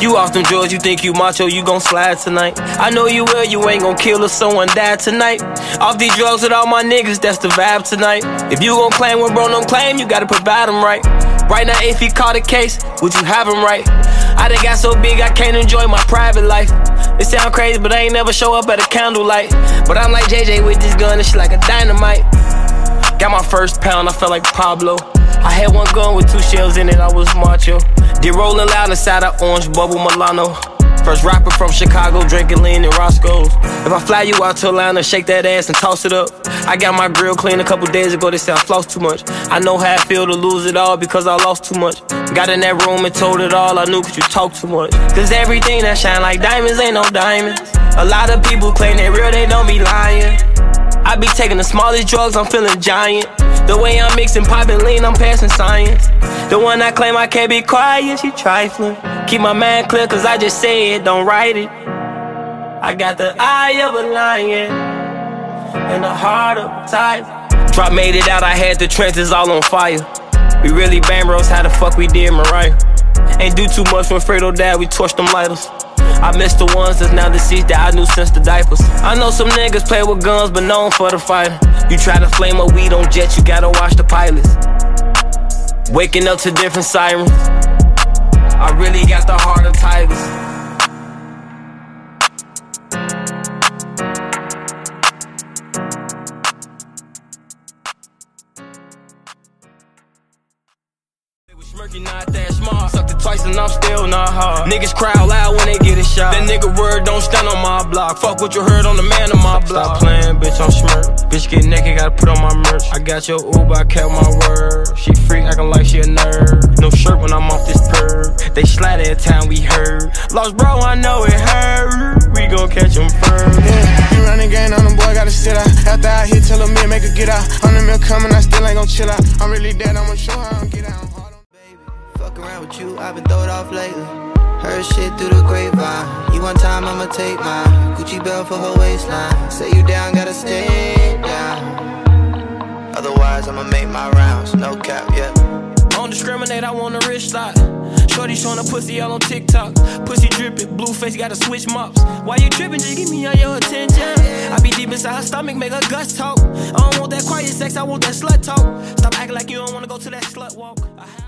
You off them drugs, you think you macho, you gon' slide tonight. I know you will, you ain't gon' kill if someone died tonight. Off these drugs with all my niggas, that's the vibe tonight. If you gon' claim what bro don't claim, you gotta provide him right. Right now, if he caught a case, would you have him right? I done got so big, I can't enjoy my private life. It sound crazy, but I ain't never show up at a candlelight. But I'm like JJ with this gun, and shit like a dynamite. Got my first pound, I felt like Pablo. I had one gun with 2 shells in it, I was macho. Did rolling loud inside of orange bubble Milano. First rapper from Chicago, drinking lean in Roscoe's. If I fly you out to Atlanta, shake that ass and toss it up. I got my grill clean a couple days ago, they said I floss too much. I know how I feel to lose it all because I lost too much. Got in that room and told it all, I knew cause you talk too much. Cause everything that shine like diamonds ain't no diamonds. A lot of people claim they real, they don't be lying. I be taking the smallest drugs, I'm feeling giant. The way I'm mixing pop and lean, I'm passing science. The one I claim I can't be quiet, she trifling. Keep my mind clear cause I just say it, don't write it. I got the eye of a lion and the heart of a tiger. Drop made it out, I had the trenches all on fire. We really bang bros, how the fuck we did Mariah. Ain't do too much when Fredo died, we torched them lighters. I miss the ones that's now deceased that I knew since the diapers. I know some niggas play with guns but known for the fighter. You try to flame a weed on jet, you gotta watch the pilots. Waking up to different sirens. I really got the heart of tigers. Smirky not that smart. Sucked it twice and I'm still not hard. Niggas cry out loud when they get a shot. That nigga word don't stand on my block. Fuck what you heard on the man of my block. Stop playing, bitch, I'm smirk. Bitch get naked, gotta put on my merch. I got your Uber, I kept my word. She freak, acting like she a nerd. No shirt when I'm off this perv. They slide every time we heard. Lost bro, I know it hurt. We gon' catch him firm. Yeah, you running game on them boy, gotta sit out. After I hit, tell a man, make her get out. 100 mil coming, I still ain't gon' chill out. I'm really dead, I'ma show her I'm get out. Fuck around with you, I've been throwed off lately. Heard shit through the grapevine. You one time, I'ma take mine. Gucci belt for her waistline. Say you down, gotta stay down. Otherwise, I'ma make my rounds, no cap, yeah. Don't discriminate, I want a rich slot. Shorty showing a pussy all on TikTok. Pussy dripping, blue face, gotta switch mops. Why you tripping? Just give me all your attention. I be deep inside her stomach, make her guts talk. I don't want that quiet sex, I want that slut talk. Stop acting like you don't wanna go to that slut walk.